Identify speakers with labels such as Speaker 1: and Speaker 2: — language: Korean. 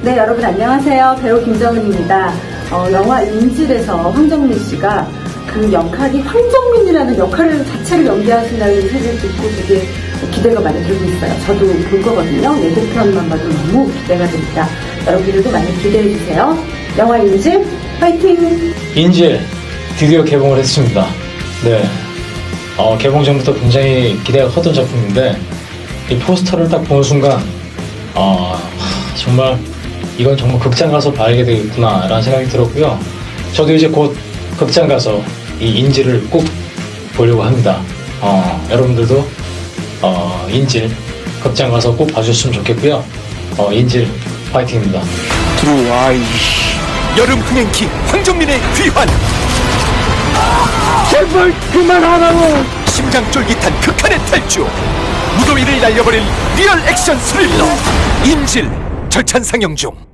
Speaker 1: 네, 여러분 안녕하세요. 배우 김정은입니다. 영화 인질에서 황정민 씨가 그 역할이 황정민이라는 역할 자체를 연기하신다는 소리를 듣고 되게 기대가 많이 되고 있어요. 저도 볼 거거든요. 예고편만 봐도 너무 기대가 됩니다. 여러분들도 많이 기대해 주세요. 영화 인질 파이팅!
Speaker 2: 인질 드디어 개봉을 했습니다. 네, 개봉 전부터 굉장히 기대가 컸던 작품인데 이 포스터를 딱 보는 순간 정말 이건 정말 극장 가서 봐야 되겠구나 라는 생각이 들었고요. 저도 이제 곧 극장 가서 이 인질을 꼭 보려고 합니다. 여러분들도 인질 극장 가서 꼭 봐주셨으면 좋겠고요. 인질 파이팅입니다.
Speaker 3: 들어와. 여름 흥행기 황정민의 귀환.
Speaker 4: 제발 그만하라고.
Speaker 3: 심장 쫄깃한 극한의 탈주. 무더위를 날려버릴 리얼 액션 스릴러 인질 절찬 상영 중.